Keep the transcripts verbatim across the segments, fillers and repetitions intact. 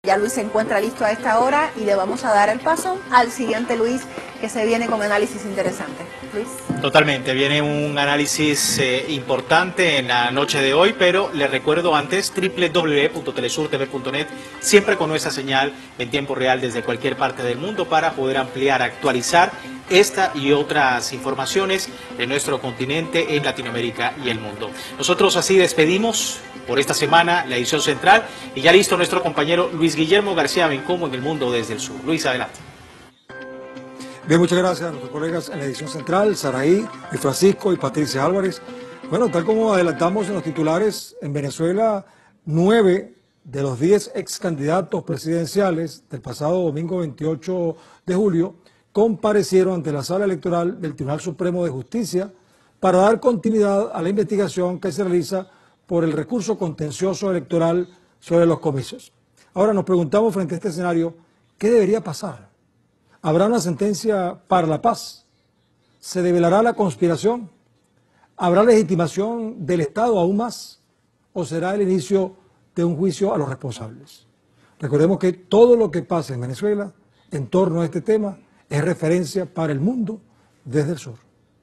Ya Luis se encuentra listo a esta hora y le vamos a dar el paso al siguiente Luis, que se viene con análisis interesante. Luis. Totalmente, viene un análisis eh, importante en la noche de hoy, pero le recuerdo antes doble u doble u doble u punto telesur t v punto net, siempre con nuestra señal en tiempo real desde cualquier parte del mundo para poder ampliar, actualizar esta y otras informaciones de nuestro continente en Latinoamérica y el mundo. Nosotros así despedimos por esta semana la edición central y ya listo nuestro compañero Luis Guillermo García Bencomo en el mundo desde el sur. Luis, adelante. Bien, muchas gracias a nuestros colegas en la edición central, Saraí, y Francisco y Patricia Álvarez. Bueno, tal como adelantamos en los titulares, en Venezuela, nueve de los diez ex candidatos presidenciales del pasado domingo veintiocho de julio comparecieron ante la sala electoral del Tribunal Supremo de Justicia para dar continuidad a la investigación que se realiza por el recurso contencioso electoral sobre los comicios. Ahora nos preguntamos frente a este escenario, ¿qué debería pasar? ¿Habrá una sentencia para la paz? ¿Se develará la conspiración? ¿Habrá legitimación del Estado aún más? ¿O será el inicio de un juicio a los responsables? Recordemos que todo lo que pasa en Venezuela en torno a este tema es referencia para el mundo desde el sur.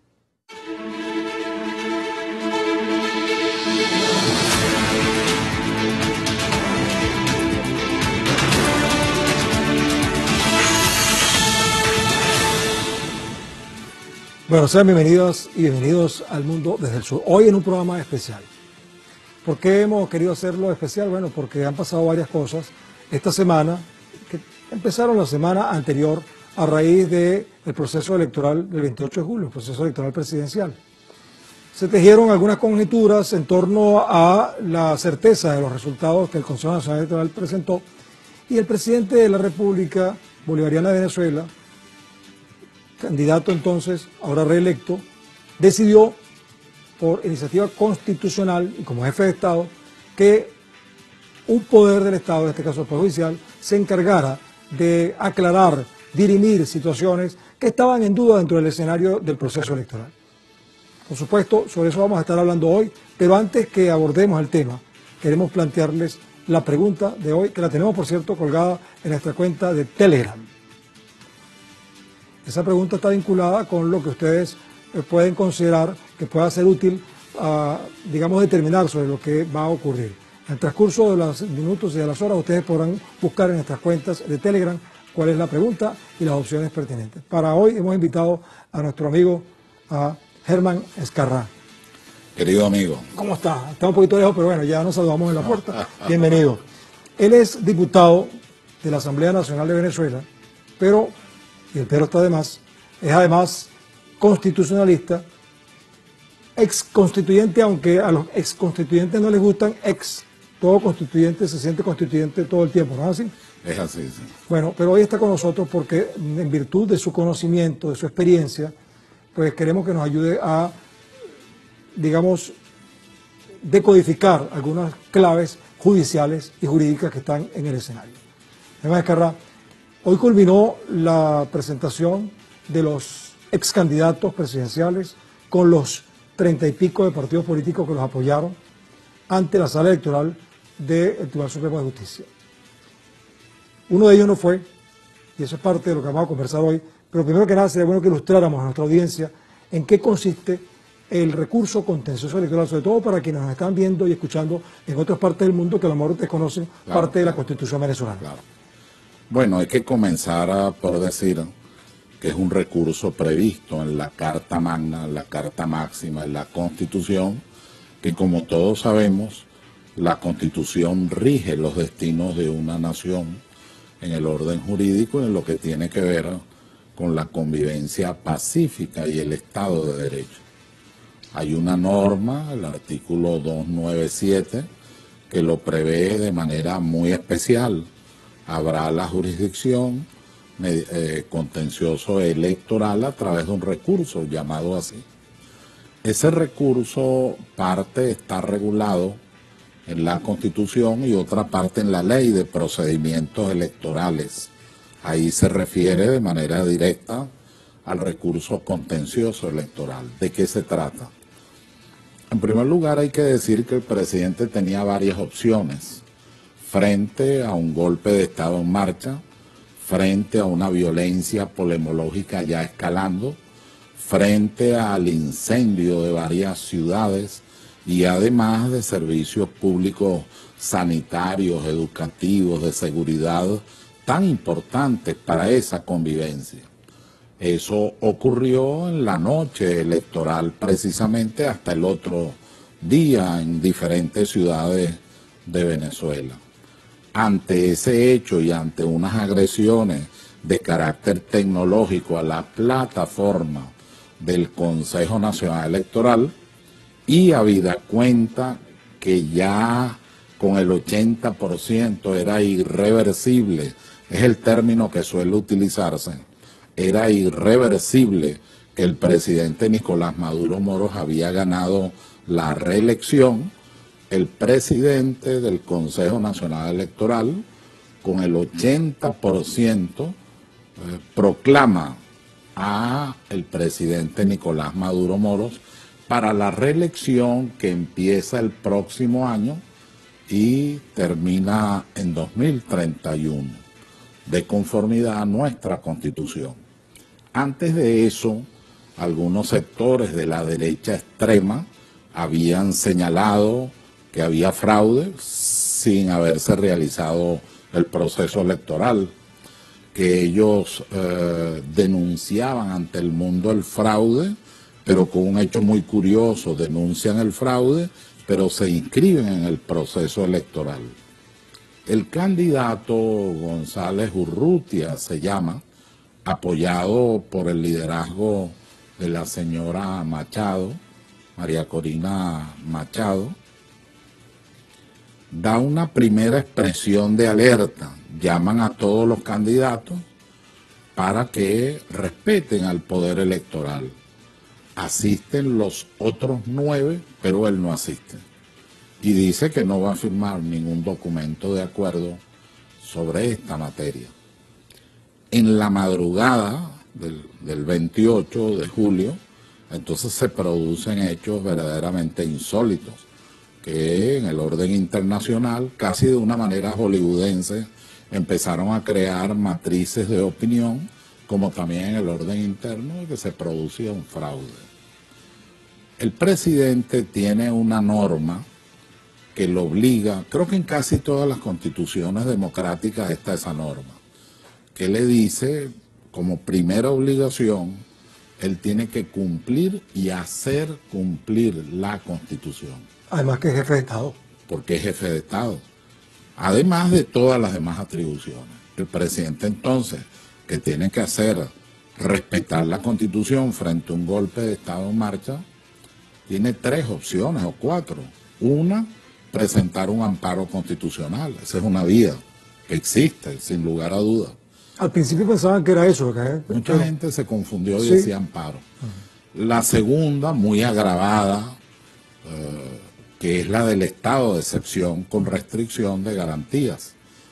Bueno, sean bienvenidos y bienvenidos al mundo desde el sur. Hoy en un programa especial. ¿Por qué hemos querido hacerlo especial? Bueno, porque han pasado varias cosas esta semana, que empezaron la semana anterior a raíz del proceso electoral del veintiocho de julio, el proceso electoral presidencial. Se tejieron algunas conjeturas en torno a la certeza de los resultados que el Consejo Nacional Electoral presentó y el presidente de la República Bolivariana de Venezuela, candidato entonces, ahora reelecto, decidió por iniciativa constitucional y como jefe de Estado que un poder del Estado, en este caso el Poder Judicial, se encargara de aclarar, dirimir situaciones que estaban en duda dentro del escenario del proceso electoral. Por supuesto, sobre eso vamos a estar hablando hoy, pero antes que abordemos el tema, queremos plantearles la pregunta de hoy, que la tenemos, por cierto, colgada en nuestra cuenta de Telegram. Esa pregunta está vinculada con lo que ustedes pueden considerar que pueda ser útil, a, digamos, determinar sobre lo que va a ocurrir. En el transcurso de los minutos y de las horas, ustedes podrán buscar en nuestras cuentas de Telegram cuál es la pregunta y las opciones pertinentes. Para hoy hemos invitado a nuestro amigo, a Germán Escarrá. Querido amigo. ¿Cómo está? Está un poquito lejos, pero bueno, ya nos saludamos en la puerta. Bienvenido. Él es diputado de la Asamblea Nacional de Venezuela, pero, y el pero está de más, es además constitucionalista, ex constituyente, aunque a los ex constituyentes no les gustan ex, todo constituyente se siente constituyente todo el tiempo, ¿no es así? Es así, sí. Bueno, pero hoy está con nosotros porque en virtud de su conocimiento, de su experiencia, pues queremos que nos ayude a, digamos, decodificar algunas claves judiciales y jurídicas que están en el escenario. Además, Escarrá, hoy culminó la presentación de los ex candidatos presidenciales con los treinta y pico de partidos políticos que los apoyaron ante la sala electoral del Tribunal Supremo de Justicia. Uno de ellos no fue, y eso es parte de lo que vamos a conversar hoy, pero primero que nada sería bueno que ilustráramos a nuestra audiencia en qué consiste el recurso contencioso electoral, sobre todo para quienes nos están viendo y escuchando en otras partes del mundo que a lo mejor desconocen claro, parte de la Constitución venezolana. Claro. Bueno, hay que comenzar a, por decir que es un recurso previsto en la Carta Magna, en la Carta Máxima, en la Constitución, que como todos sabemos, la Constitución rige los destinos de una nación en el orden jurídico, en lo que tiene que ver con la convivencia pacífica y el Estado de Derecho. Hay una norma, el artículo doscientos noventa y siete, que lo prevé de manera muy especial. Habrá la jurisdicción eh, contencioso electoral a través de un recurso llamado así. Ese recurso, parte está regulado en la Constitución y otra parte en la Ley de Procedimientos Electorales. Ahí se refiere de manera directa al recurso contencioso electoral. ¿De qué se trata? En primer lugar, hay que decir que el presidente tenía varias opciones frente a un golpe de Estado en marcha, frente a una violencia polemológica ya escalando, frente al incendio de varias ciudades y además de servicios públicos sanitarios, educativos, de seguridad tan importantes para esa convivencia. Eso ocurrió en la noche electoral, precisamente hasta el otro día en diferentes ciudades de Venezuela. Ante ese hecho y ante unas agresiones de carácter tecnológico a la plataforma del Consejo Nacional Electoral, y habida cuenta que ya con el ochenta por ciento era irreversible, es el término que suele utilizarse, era irreversible que el presidente Nicolás Maduro Moros había ganado la reelección, el presidente del Consejo Nacional Electoral, con el ochenta por ciento, eh, proclama a el presidente Nicolás Maduro Moros para la reelección que empieza el próximo año y termina en dos mil treinta y uno, de conformidad a nuestra Constitución. Antes de eso, algunos sectores de la derecha extrema habían señalado que había fraude sin haberse realizado el proceso electoral, que ellos eh, denunciaban ante el mundo el fraude, pero con un hecho muy curioso, denuncian el fraude, pero se inscriben en el proceso electoral. El candidato González Urrutia se llama, apoyado por el liderazgo de la señora Machado, María Corina Machado, da una primera expresión de alerta, llaman a todos los candidatos para que respeten al poder electoral. Asisten los otros nueve, pero él no asiste. Y dice que no va a firmar ningún documento de acuerdo sobre esta materia. En la madrugada del, del veintiocho de julio, entonces se producen hechos verdaderamente insólitos, que en el orden internacional, casi de una manera hollywoodense, empezaron a crear matrices de opinión, como también en el orden interno, que se producía un fraude. El presidente tiene una norma que lo obliga, creo que en casi todas las constituciones democráticas está esa norma, que le dice, como primera obligación, él tiene que cumplir y hacer cumplir la Constitución. Además que es jefe de Estado. Porque es jefe de Estado. Además de todas las demás atribuciones. El presidente entonces, que tiene que hacer respetar la Constitución frente a un golpe de Estado en marcha, tiene tres opciones o cuatro. Una, presentar un amparo constitucional. Esa es una vía que existe, sin lugar a dudas. Al principio pensaban que era eso. ¿eh? Mucha Pero... gente se confundió y sí. decía amparo. Uh-huh. La segunda, muy agravada, eh, que es la del estado de excepción con restricción de garantías.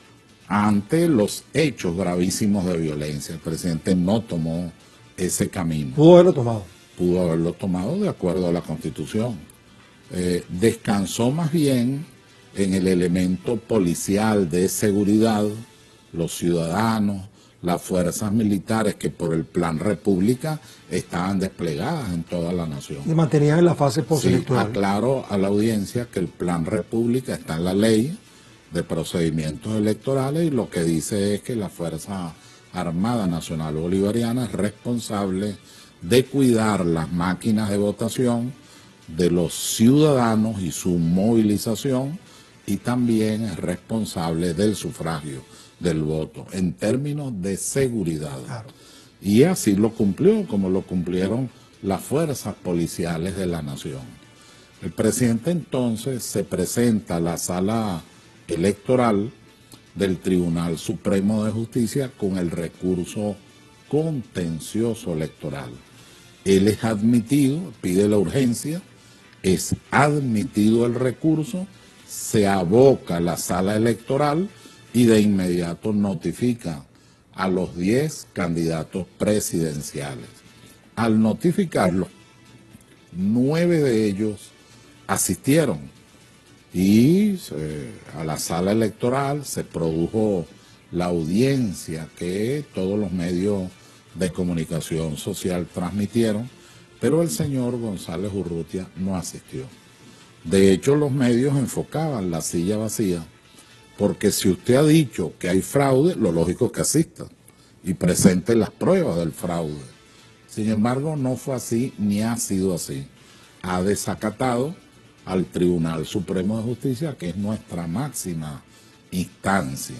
Ante los hechos gravísimos de violencia, el presidente no tomó ese camino. Pudo haberlo tomado. Pudo haberlo tomado de acuerdo a la Constitución. Eh, descansó más bien en el elemento policial de seguridad, los ciudadanos, las fuerzas militares que por el Plan República estaban desplegadas en toda la nación. Y mantenían en la fase postelectoral. Sí, aclaro a la audiencia que el Plan República está en la ley de procedimientos electorales y lo que dice es que la Fuerza Armada Nacional Bolivariana es responsable de cuidar las máquinas de votación de los ciudadanos y su movilización, y también es responsable del sufragio, del voto, en términos de seguridad. Claro. Y así lo cumplió, como lo cumplieron las fuerzas policiales de la nación. El presidente entonces se presenta a la sala electoral del Tribunal Supremo de Justicia con el recurso contencioso electoral. Él es admitido, pide la urgencia, es admitido el recurso, se aboca a la sala electoral y de inmediato notifica a los diez candidatos presidenciales. Al notificarlo, nueve de ellos asistieron y eh, a la sala electoral se produjo la audiencia que todos los medios de comunicación social transmitieron, pero el señor González Urrutia no asistió. De hecho, los medios enfocaban la silla vacía, porque si usted ha dicho que hay fraude, lo lógico es que asista y presente las pruebas del fraude. Sin embargo, no fue así ni ha sido así. Ha desacatado al Tribunal Supremo de Justicia, que es nuestra máxima instancia.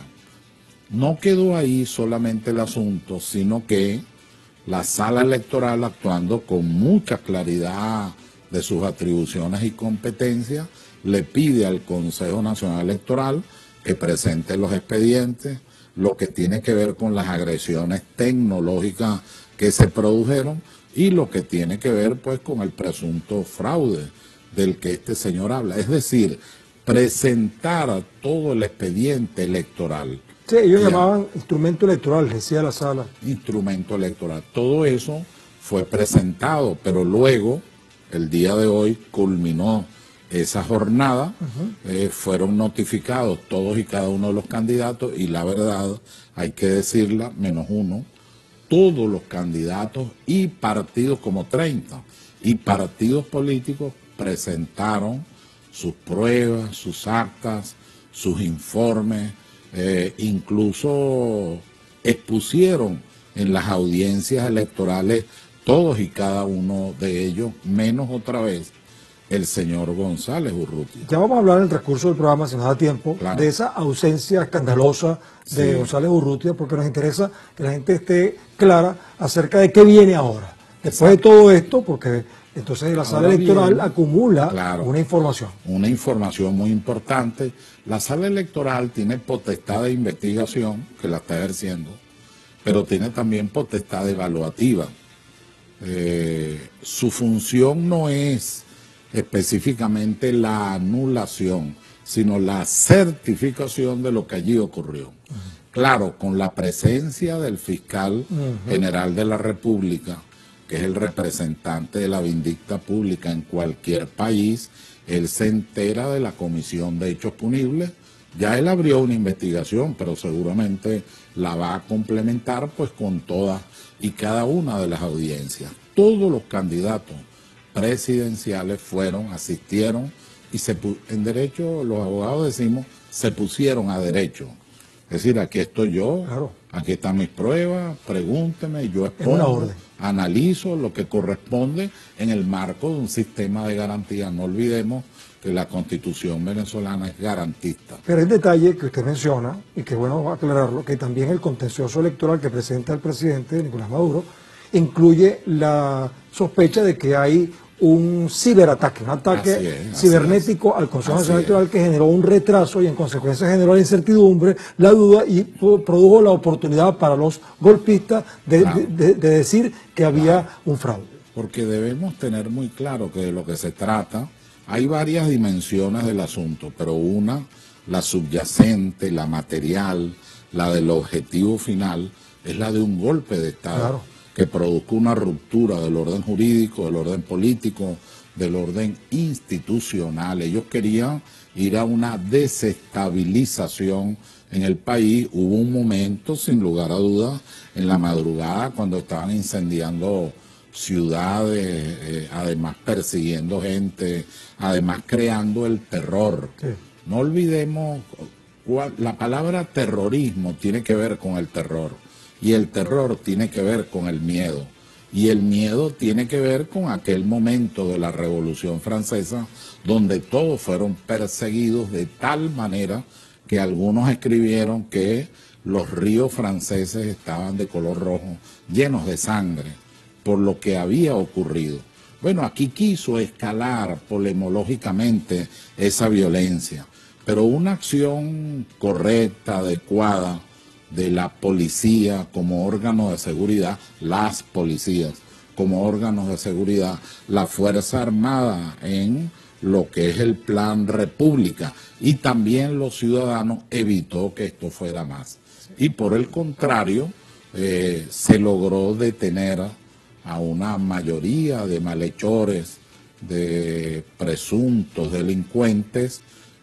No quedó ahí solamente el asunto, sino que la sala electoral, actuando con mucha claridad de sus atribuciones y competencias, le pide al Consejo Nacional Electoral que presente los expedientes, lo que tiene que ver con las agresiones tecnológicas que se produjeron y lo que tiene que ver pues con el presunto fraude del que este señor habla. Es decir, presentar todo el expediente electoral. Sí, ellos ya, llamaban instrumento electoral, decía la sala. Instrumento electoral. Todo eso fue presentado, pero luego, el día de hoy, culminó esa jornada, uh-huh. eh, fueron notificados todos y cada uno de los candidatos y la verdad, hay que decirla, menos uno, todos los candidatos y partidos, como treinta, y partidos políticos presentaron sus pruebas, sus actas, sus informes, eh, incluso expusieron en las audiencias electorales todos y cada uno de ellos, menos otra vez el señor González Urrutia. Ya vamos a hablar en el transcurso del programa, si nos da tiempo, claro, de esa ausencia escandalosa de sí. González Urrutia, porque nos interesa que la gente esté clara acerca de qué viene ahora. Después Exacto. de todo esto, porque entonces la sala ahora electoral viene, acumula claro, una información. Una información muy importante. La sala electoral tiene potestad de investigación, que la está ejerciendo, pero tiene también potestad evaluativa. Eh, su función no es específicamente la anulación, sino la certificación de lo que allí ocurrió. Uh-huh. Claro, con la presencia del fiscal uh-huh. general de la República, que es el representante de la vindicta pública en cualquier país, él se entera de la comisión de hechos punibles. Ya él abrió una investigación, pero seguramente la va a complementar pues con todas y cada una de las audiencias. Todos los candidatos presidenciales fueron, asistieron y se en derecho, los abogados decimos, se pusieron a derecho. Es decir, aquí estoy yo, claro, aquí están mis pruebas, pregúnteme, yo expongo, analizo lo que corresponde en el marco de un sistema de garantía. No olvidemos que la Constitución venezolana es garantista. Pero el detalle que usted menciona, y que bueno aclararlo, que también el contencioso electoral que presenta el presidente Nicolás Maduro incluye la sospecha de que hay un ciberataque, un ataque es, cibernético al Consejo Nacional Electoral que generó un retraso y en consecuencia generó la incertidumbre, la duda y produjo la oportunidad para los golpistas de, claro, de, de, de decir que había claro, un fraude. Porque debemos tener muy claro que de lo que se trata, hay varias dimensiones del asunto, pero una, la subyacente, la material, la del objetivo final, es la de un golpe de Estado. Claro, que produzca una ruptura del orden jurídico, del orden político, del orden institucional. Ellos querían ir a una desestabilización en el país. Hubo un momento, sin lugar a dudas, en la madrugada, cuando estaban incendiando ciudades, eh, además persiguiendo gente, además creando el terror. Sí. No olvidemos, cuál, la palabra terrorismo tiene que ver con el terror. Y el terror tiene que ver con el miedo. Y el miedo tiene que ver con aquel momento de la Revolución Francesa donde todos fueron perseguidos de tal manera que algunos escribieron que los ríos franceses estaban de color rojo, llenos de sangre, por lo que había ocurrido. Bueno, aquí quiso escalar polemológicamente esa violencia, pero una acción correcta, adecuada, de la policía como órgano de seguridad, las policías como órganos de seguridad, la Fuerza Armada en lo que es el Plan República y también los ciudadanos evitó que esto fuera más. Y por el contrario, eh, se logró detener a una mayoría de malhechores, de presuntos delincuentes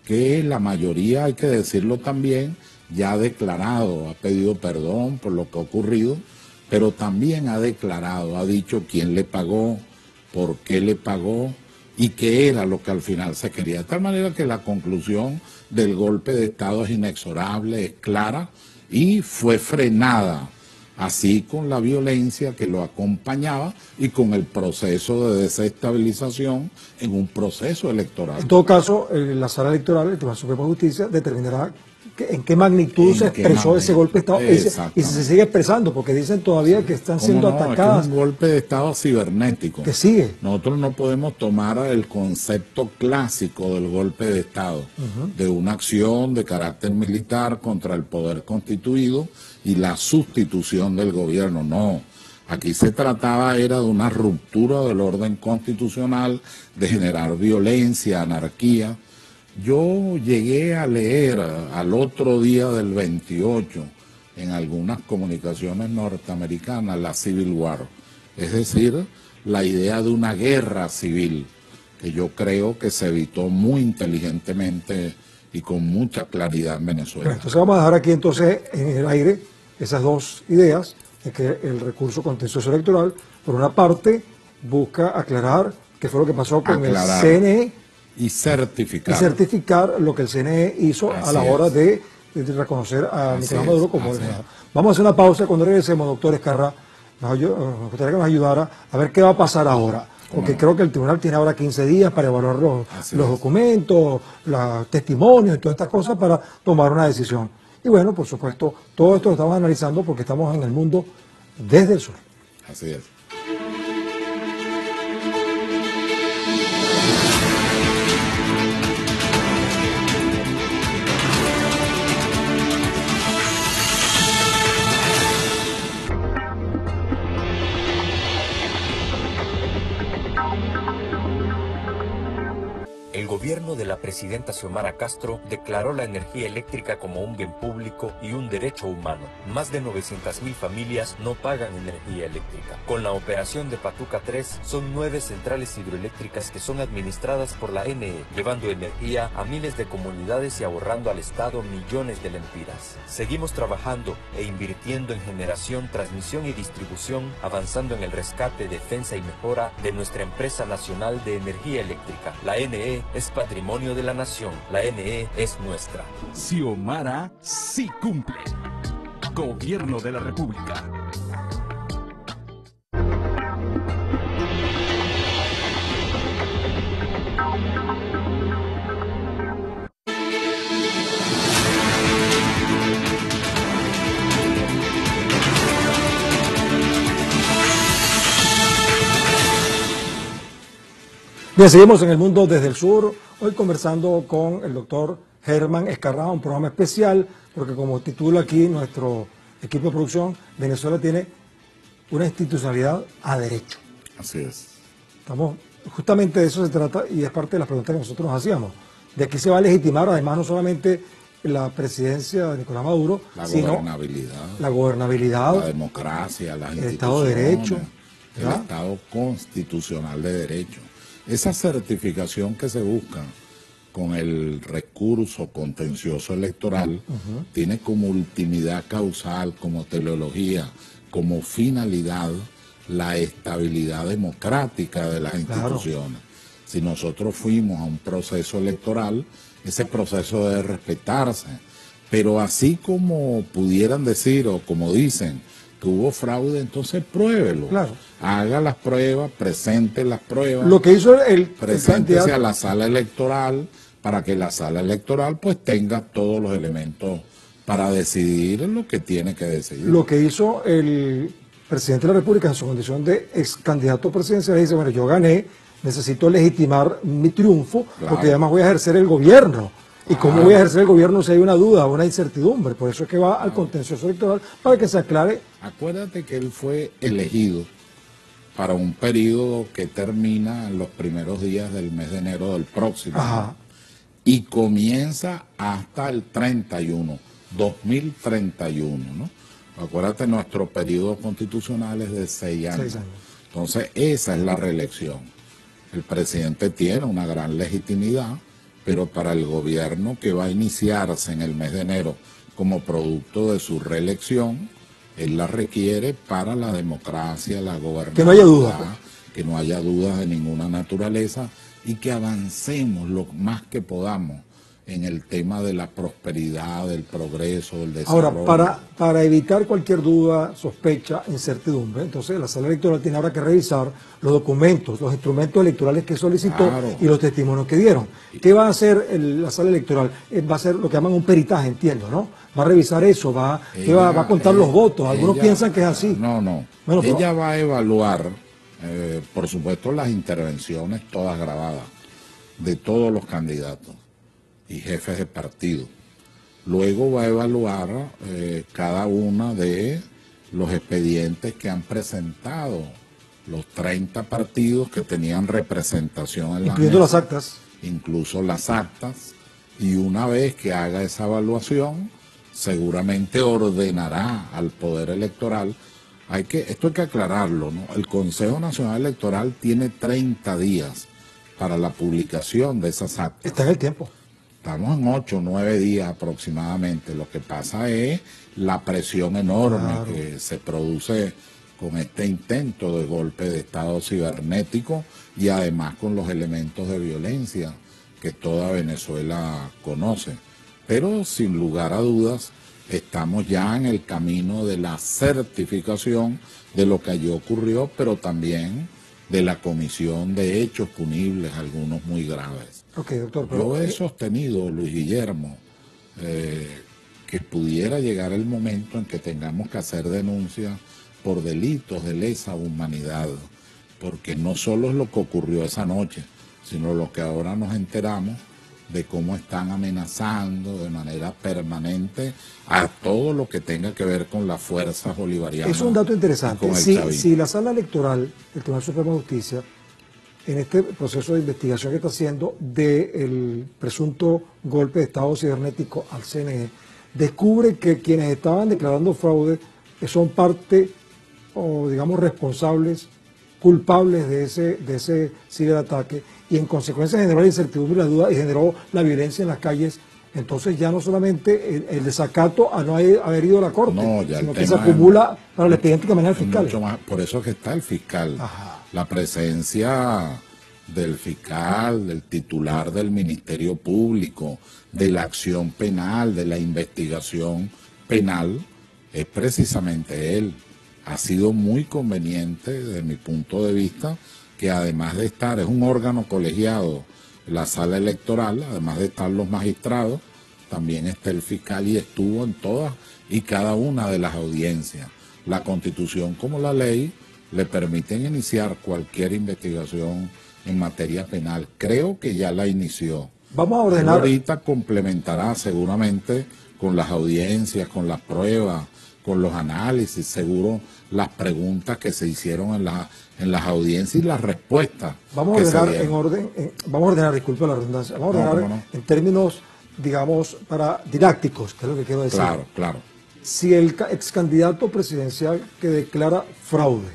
que la mayoría, hay que decirlo también, ya ha declarado, ha pedido perdón por lo que ha ocurrido, pero también ha declarado, ha dicho quién le pagó, por qué le pagó y qué era lo que al final se quería. De tal manera que la conclusión del golpe de Estado es inexorable, es clara y fue frenada, así con la violencia que lo acompañaba y con el proceso de desestabilización en un proceso electoral. En todo caso, eh, la sala electoral, el Tribunal Supremo de Justicia, determinará que, en qué magnitud ¿En se expresó magnitud? ese golpe de Estado y se, y se sigue expresando, porque dicen todavía sí. que están siendo no? atacadas. Es que es un golpe de Estado cibernético. Que sigue. Nosotros no podemos tomar el concepto clásico del golpe de Estado, uh-huh. de una acción de carácter militar contra el poder constituido y la sustitución del gobierno. No, aquí se trataba era de una ruptura del orden constitucional, de generar violencia, anarquía. Yo llegué a leer al otro día del veintiocho en algunas comunicaciones norteamericanas la Civil War, es decir, la idea de una guerra civil, que yo creo que se evitó muy inteligentemente y con mucha claridad en Venezuela. Bueno, entonces vamos a dejar aquí entonces en el aire esas dos ideas, de que el recurso contencioso electoral, por una parte, busca aclarar qué fue lo que pasó con aclarar. el C N E, Y certificar. Y certificar lo que el C N E hizo Así a la hora de, de reconocer a Así Nicolás Maduro como el general. Vamos a hacer una pausa. Cuando regresemos, doctor Ezcarra, nos, nos gustaría que nos ayudara a ver qué va a pasar ahora. Porque no? creo que el tribunal tiene ahora quince días para evaluar los, los documentos, los testimonios y todas estas cosas para tomar una decisión. Y bueno, por supuesto, todo esto lo estamos analizando porque estamos en el mundo desde el sur. Así es. El gobierno de la presidenta Xiomara Castro declaró la energía eléctrica como un bien público y un derecho humano. Más de novecientas mil familias no pagan energía eléctrica. Con la operación de Patuca tres, son nueve centrales hidroeléctricas que son administradas por la N E, llevando energía a miles de comunidades y ahorrando al Estado millones de lempiras. Seguimos trabajando e invirtiendo en generación, transmisión y distribución, avanzando en el rescate, defensa y mejora de nuestra empresa nacional de energía eléctrica. La N E es patrimonio de la nación. La N E es nuestra. Xiomara sí cumple. Gobierno de la República. Bien, seguimos en el mundo desde el sur, hoy conversando con el doctor Germán Ezcarra, un programa especial, porque como titula aquí nuestro equipo de producción, Venezuela tiene una institucionalidad a derecho. Así es. Estamos, justamente de eso se trata y es parte de las preguntas que nosotros nos hacíamos. De aquí se va a legitimar además no solamente la presidencia de Nicolás Maduro, la sino gobernabilidad, la gobernabilidad, la democracia, las el Estado de Derecho, el ¿verdad? Estado constitucional de derecho. Esa certificación que se busca con el recurso contencioso electoral uh-huh. tiene como ultimidad causal, como teleología, como finalidad la estabilidad democrática de las instituciones. Claro. Si nosotros fuimos a un proceso electoral, ese proceso debe respetarse, pero así como pudieran decir o como dicen que hubo fraude, entonces pruébelo. Claro. Haga las pruebas, presente las pruebas. Lo que hizo el preséntese el a la sala electoral para que la sala electoral pues tenga todos los elementos para decidir lo que tiene que decidir. Lo que hizo el presidente de la República en su condición de ex candidato presidencial dice, bueno, yo gané, necesito legitimar mi triunfo, claro. porque además voy a ejercer el gobierno. ¿Y cómo ah. voy a ejercer el gobierno si hay una duda o una incertidumbre? Por eso es que va al contencioso electoral para que se aclare. Acuérdate que él fue elegido para un periodo que termina en los primeros días del mes de enero del próximo año y comienza hasta el treinta y uno, dos mil treinta y uno, ¿no? Acuérdate, nuestro periodo constitucional es de seis años. Seis años. Entonces, esa es la reelección. El presidente tiene una gran legitimidad pero para el gobierno que va a iniciarse en el mes de enero como producto de su reelección, él la requiere para la democracia, la gobernabilidad, que no haya dudas, pues. que no haya dudas de ninguna naturaleza y que avancemos lo más que podamos en el tema de la prosperidad, del progreso, del desarrollo. Ahora, para, para evitar cualquier duda, sospecha, incertidumbre, entonces la sala electoral tiene ahora que revisar los documentos, los instrumentos electorales que solicitó Claro. y los testimonios que dieron. ¿Qué va a hacer el- la sala electoral? Eh, Va a hacer lo que llaman un peritaje, entiendo, ¿no? Va a revisar eso, va, ¿qué va, va a contar Ella- los votos. Algunos ella- piensan que es así. No, no. Bueno, pero- ella va a evaluar, eh, por supuesto, las intervenciones todas grabadas de todos los candidatos y jefes de partido. Luego va a evaluar eh, cada una de los expedientes que han presentado los treinta partidos que tenían representación en la Incluyendo mesa, las actas. incluso las actas, y una vez que haga esa evaluación, seguramente ordenará al Poder Electoral. Hay que, esto hay que aclararlo, ¿no? El Consejo Nacional Electoral tiene treinta días para la publicación de esas actas. Está en el tiempo. Estamos en ocho o nueve días aproximadamente. Lo que pasa es la presión enorme Claro. que se produce con este intento de golpe de Estado cibernético y además con los elementos de violencia que toda Venezuela conoce. Pero sin lugar a dudas, estamos ya en el camino de la certificación de lo que allí ocurrió, pero también de la comisión de hechos punibles, algunos muy graves. Ok, doctor. Pero, Yo he eh, sostenido, Luis Guillermo, eh, que pudiera llegar el momento en que tengamos que hacer denuncias por delitos de lesa humanidad, porque no solo es lo que ocurrió esa noche, sino lo que ahora nos enteramos de cómo están amenazando de manera permanente a todo lo que tenga que ver con las fuerzas bolivarianas. es un dato y interesante. con el Si, chavismo. si la sala electoral del Tribunal Supremo de Justicia, en este proceso de investigación que está haciendo del presunto golpe de Estado cibernético al C N E, descubre que quienes estaban declarando fraude son parte, o digamos, responsables, culpables de ese, de ese ciberataque, y en consecuencia generó la incertidumbre y la duda y generó la violencia en las calles, entonces ya no solamente el, el desacato a no haber, haber ido a la corte, No, ya el sino que se tema acumula para el expediente que maneja el es fiscal. mucho más- por eso es que está el fiscal. Ajá. La presencia del fiscal, del titular del Ministerio Público, de la acción penal, de la investigación penal, es precisamente él. Ha sido muy conveniente, desde mi punto de vista, que además de estar, es un órgano colegiado, la sala electoral, además de estar los magistrados, también está el fiscal y estuvo en todas y cada una de las audiencias. La Constitución como la ley le permiten iniciar cualquier investigación en materia penal. Creo que ya la inició. Vamos a Él ordenar, ahorita complementará seguramente con las audiencias, con las pruebas, con los análisis, seguro las preguntas que se hicieron en, la, en las audiencias y las respuestas. vamos a que se ordenar dieron. en orden, en- vamos a ordenar, disculpe la redundancia, vamos a No, ordenar cómo no. en términos, digamos, para didácticos, que es lo que quiero decir. Claro, claro. Si el ca- ex candidato presidencial que declara fraude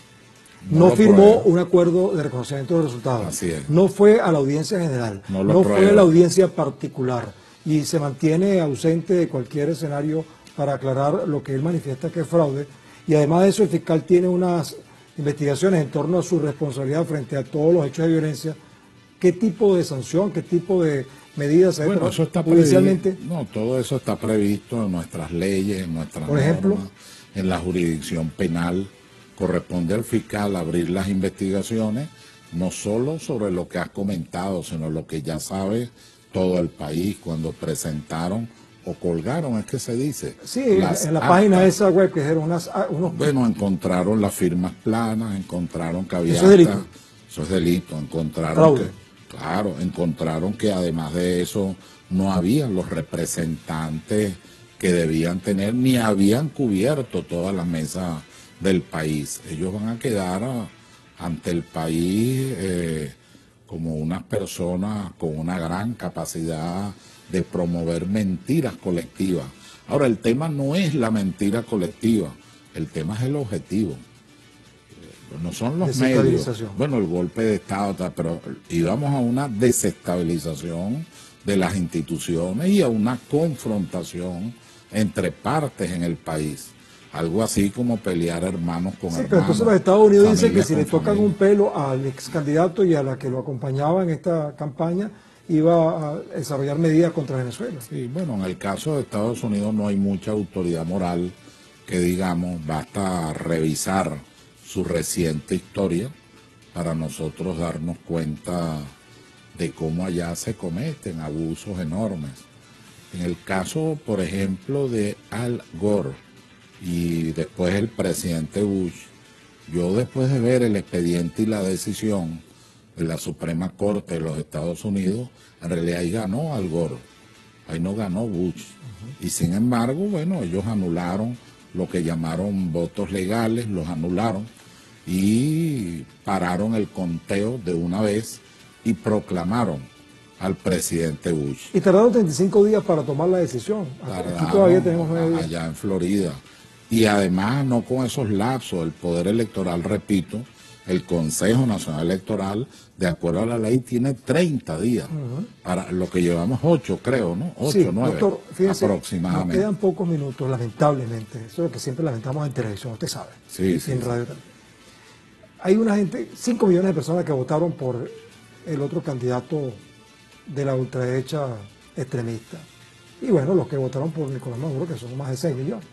No no, lo firmó prueba. un acuerdo de reconocimiento de resultados, Así es. no fue a la audiencia general, No no, lo fue prueba. a la audiencia particular y se mantiene ausente de cualquier escenario para aclarar lo que él manifiesta que es fraude, y además de eso el fiscal tiene unas investigaciones en torno a su responsabilidad frente a todos los hechos de violencia, ¿qué tipo de sanción, qué tipo de medidas se debe Bueno, tomar eso está judicialmente? previsto. No, todo eso está previsto en nuestras leyes, en nuestras Por ejemplo. normas, en la jurisdicción penal. Corresponde al fiscal abrir las investigaciones, no solo sobre lo que has comentado, sino lo que ya sabe todo el país cuando presentaron o colgaron, es que se dice. Sí, en, las en la actas. página esa web que dijeron unas, ah, unos... Bueno, encontraron las firmas planas, encontraron que había Eso es delito. actas. Eso es delito. Encontraron Fraude. que, claro, encontraron que además de eso no habían los representantes que debían tener, ni habían cubierto todas las mesas del país. Ellos van a quedar a- ante el país eh, como unas personas con una gran capacidad de promover mentiras colectivas. Ahora, el tema no es la mentira colectiva, el tema es el objetivo. no son los medios. Desestabilización. Bueno, el golpe de Estado, tal, pero íbamos a una desestabilización de las instituciones y a una confrontación entre partes en el país. Algo así como pelear hermanos con Sí, hermanos. pero entonces los Estados Unidos dicen que familia si con le tocan familia. un pelo al ex candidato y a la que lo acompañaba en esta campaña, iba a desarrollar medidas contra Venezuela. Sí, bueno, en el caso de Estados Unidos no hay mucha autoridad moral que digamos, basta revisar su reciente historia para nosotros darnos cuenta de cómo allá se cometen abusos enormes. En el caso, por ejemplo, de Al Gore y después el presidente Bush, yo después de ver el expediente y la decisión de la Suprema Corte de los Estados Unidos, en realidad ahí ganó Al Gore, ahí no ganó Bush. Uh-huh. Y sin embargo, bueno, ellos anularon lo que llamaron votos legales, los anularon y pararon el conteo de una vez y proclamaron al presidente Bush. Y tardaron treinta y cinco días para tomar la decisión. Tardaron, Aquí todavía tenemos nueve días. Allá en Florida. Y además, no con esos lapsos, el Poder Electoral, repito, el Consejo Nacional Electoral, de acuerdo a la ley, tiene treinta días. Uh-huh. Para lo que llevamos ocho, creo, ¿no? ocho, sí, nueve, doctor, fíjense, aproximadamente. Nos quedan pocos minutos, lamentablemente. Eso es lo que siempre lamentamos en televisión, usted sabe. Sí, y sí. en radio también. Hay una gente, cinco millones de personas que votaron por el otro candidato de la ultraderecha extremista. Y bueno, los que votaron por Nicolás Maduro, que son más de seis millones.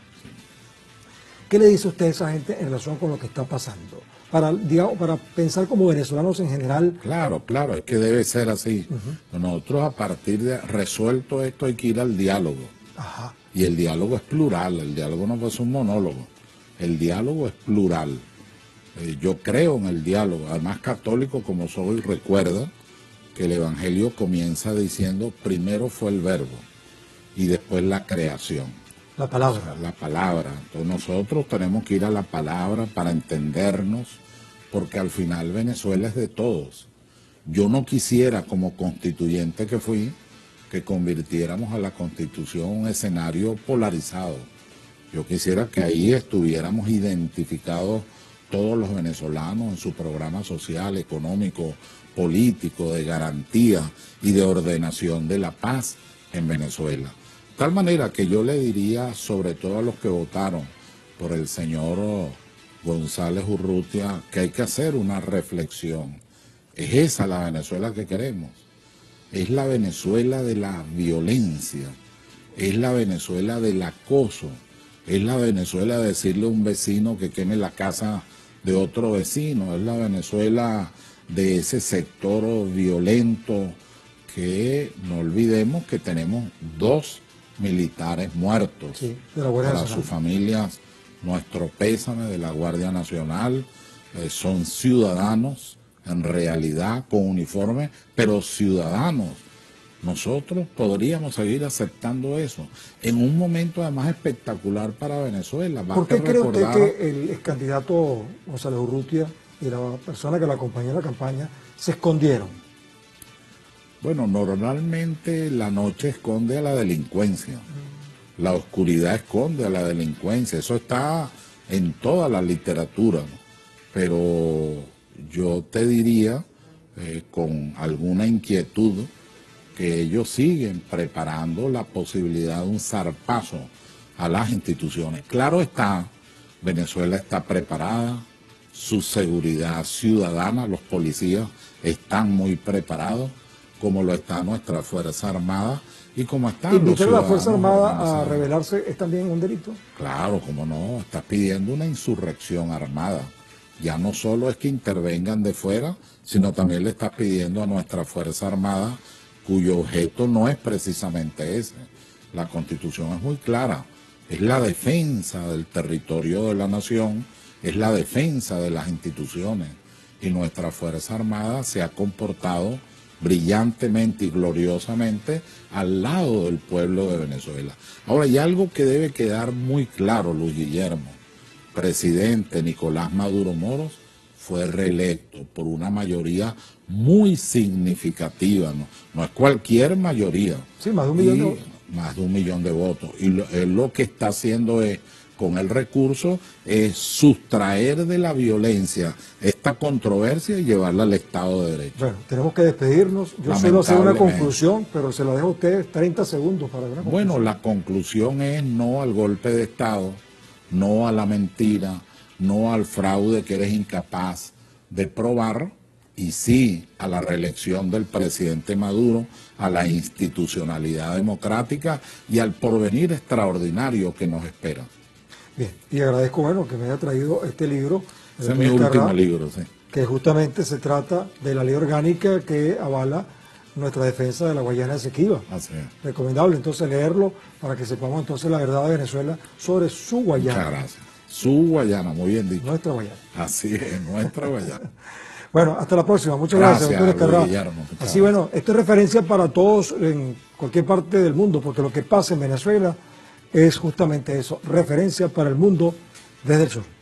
¿Qué le dice usted a esa gente en relación con lo que está pasando? Para, digamos, para pensar como venezolanos en general. Claro, claro, es que debe ser así. Uh-huh. Nosotros a partir de resuelto esto hay que ir al diálogo. Ajá. Y el diálogo es plural, el diálogo no es un monólogo. El diálogo es plural. Eh, yo creo en el diálogo. Además, católico como soy, recuerda que el Evangelio comienza diciendo primero fue el verbo y después la creación. La palabra. O sea, la palabra. Entonces nosotros tenemos que ir a la palabra para entendernos, porque al final Venezuela es de todos. Yo no quisiera, como constituyente que fui, que convirtiéramos a la Constitución un escenario polarizado. Yo quisiera que ahí estuviéramos identificados todos los venezolanos en su programa social, económico, político, de garantía y de ordenación de la paz en Venezuela. De tal manera que yo le diría, sobre todo a los que votaron por el señor González Urrutia, que hay que hacer una reflexión. ¿Es esa la Venezuela que queremos? Es la Venezuela de la violencia, es la Venezuela del acoso, es la Venezuela de decirle a un vecino que queme la casa de otro vecino, es la Venezuela de ese sector violento que no olvidemos que tenemos dos militares muertos. Sí, de la Guardia Para Nacional. sus familias, nuestro pésame de la Guardia Nacional. Eh, son ciudadanos, en realidad, con uniforme, pero ciudadanos. Nosotros podríamos seguir aceptando eso en un momento además espectacular para Venezuela. ¿Por qué Basta cree usted recordar- que el ex candidato González Urrutia y la persona que lo acompañó en la campaña se escondieron? Bueno, normalmente la noche esconde a la delincuencia, la oscuridad esconde a la delincuencia, eso está en toda la literatura, ¿no? Pero yo te diría, eh, con alguna inquietud, que ellos siguen preparando la posibilidad de un zarpazo a las instituciones. Claro está, Venezuela está preparada, su seguridad ciudadana, los policías están muy preparados, como lo está nuestra Fuerza Armada y como están los ¿Invitar a la Fuerza ciudadanos Armada a organizados. rebelarse es también un delito? Claro, como no, estás pidiendo una insurrección armada. Ya no solo es que intervengan de fuera, sino también le estás pidiendo a nuestra Fuerza Armada, cuyo objeto no es precisamente ese. La Constitución es muy clara, es la defensa del territorio de la nación, es la defensa de las instituciones, y nuestra Fuerza Armada se ha comportado brillantemente y gloriosamente al lado del pueblo de Venezuela. Ahora, hay algo que debe quedar muy claro, Luis Guillermo. Presidente Nicolás Maduro Moros fue reelecto por una mayoría muy significativa, no, no es cualquier mayoría. Sí, más de un millón Y de votos. Más de un millón de votos. Y lo, él lo que está haciendo es con el recurso es sustraer de la violencia esta controversia y llevarla al Estado de Derecho. Bueno, tenemos que despedirnos. Yo suelo hacer una conclusión, pero se la dejo a ustedes treinta segundos para una conclusión. Bueno, la conclusión es no al golpe de Estado, no a la mentira, no al fraude que eres incapaz de probar, y sí a la reelección del presidente Maduro, a la institucionalidad democrática y al porvenir extraordinario que nos espera. Bien, y agradezco, bueno, que me haya traído este libro. Ese es mi último libro, sí. Que justamente se trata de la ley orgánica que avala nuestra defensa de la Guayana Esequiba. Así es. Recomendable entonces leerlo para que sepamos entonces la verdad de Venezuela sobre su Guayana. Muchas gracias. Su Guayana, muy bien dicho. Nuestra Guayana. Así es, nuestra Guayana. Bueno, hasta la próxima. Muchas gracias, gracias doctor Escarrá. Guillermo, Así, bueno, esto es referencia para todos en cualquier parte del mundo, porque lo que pasa en Venezuela es justamente eso, referencia para el mundo desde el sur.